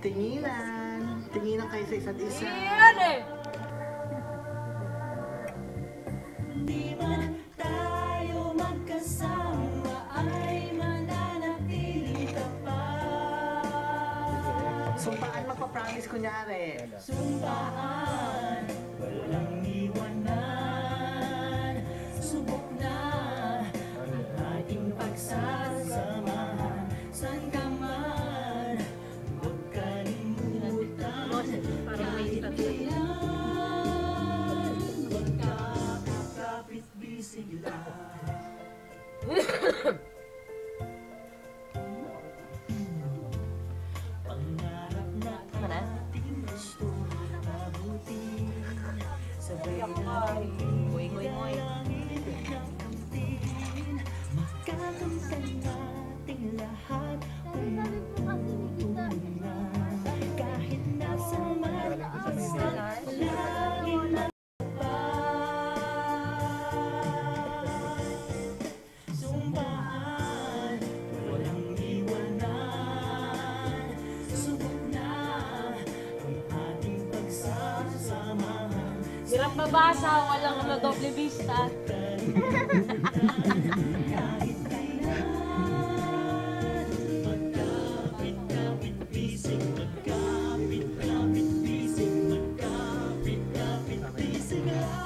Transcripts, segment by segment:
Tinginan. Tinginan kayo sa isa't isa. Yan eh! Di man tayo magkasama ay mananatili ka pa. Sumpaan magpa-promise kunyari. Sumpaan, walang iwanan. Subok na ang ating pagsasamahan. San ka man, huwag kalimutan. Kailan magkakapit-bisig lang. Pangarap na ating gusto mabuti. Sabay natin langit ng kamtin. Makakamtan nating lahat umuulan. Kahit nasa mataas at langit na sumpaan, walang iwanan. Subok na ang ating pagsasamahan. Hirap babasa, walang doble vista. Kahit kailan, magkapit-kapit-bisig, magkapit-kapit-bisig, magkapit-kapit-bisig lang.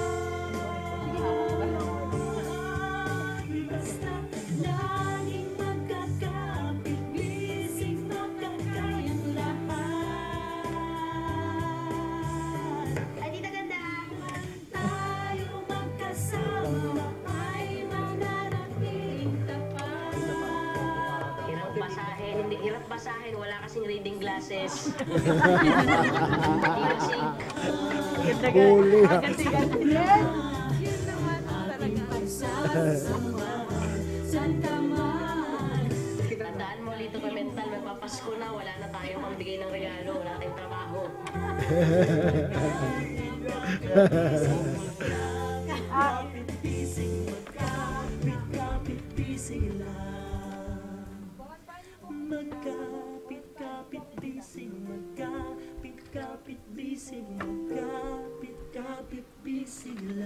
Basta laging magkakapit-bisig, magkakayang lahat. Ay, Tita Ganda! Tayo magkasama ay mananatiling tapat. Hirap basahin, hindi hirap basahin, wala kasing reading glasses. Huli ha. Yun naman talaga. San ka man, Tandaan mo, Lito Pimental, magpapasko na, wala na tayong pambigay ng regalo, wala tayong trabaho. kapit-bisig, magkapit-kapit-bisig lang. Magkapit-kapit-bisig, magkapit-kapit-bisig, magkapit-kapit-bisig lang.